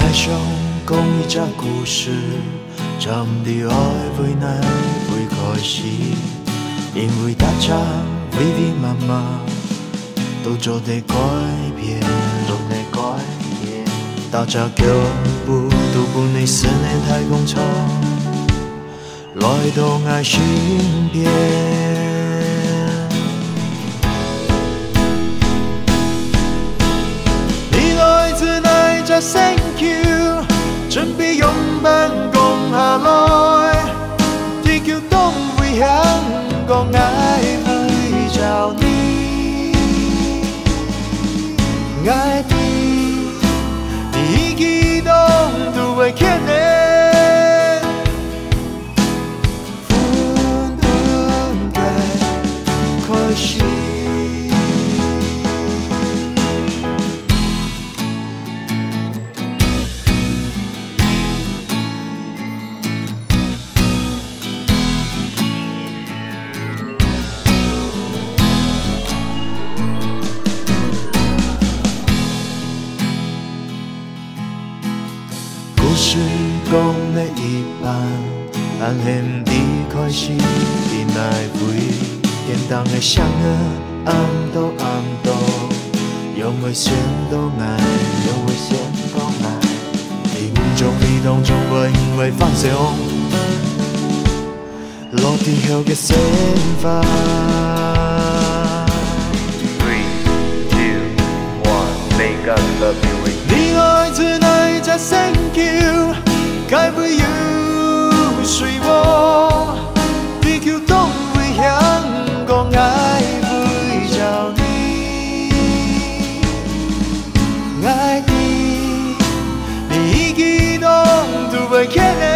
想讲一只故事，站伫爱为难为开始，因为大家微微慢慢都做得改变，大家脚步都不你思念太工厂，来到爱身边。你来自哪只 Thank you， 准备拥抱讲下来，地球东为香港爱会找你，爱你，你激动都会看见。 故事讲了一半，暗黑的开始，你来为天堂的响儿，暗斗，用危险都爱，命中你当中我因为放松，落地后的想法。 3, 2, 1, make us love you with。 你爱自哪只 Thank you， 该不有水我，地球东为香港爱会找你，爱你，你激动都会看见。